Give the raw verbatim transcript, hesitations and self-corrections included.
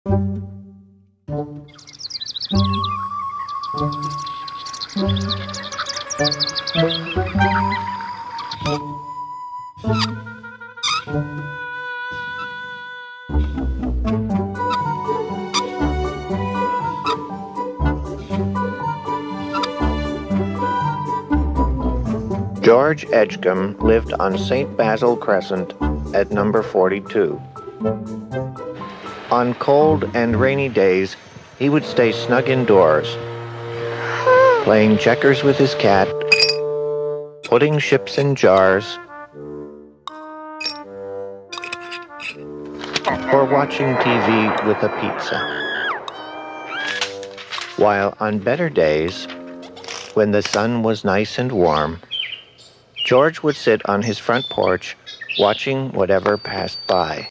George Edgecombe lived on Saint Basil Crescent at number forty-two. On cold and rainy days, he would stay snug indoors, playing checkers with his cat, putting ships in jars, or watching T V with a pizza. While on better days, when the sun was nice and warm, George would sit on his front porch watching whatever passed by.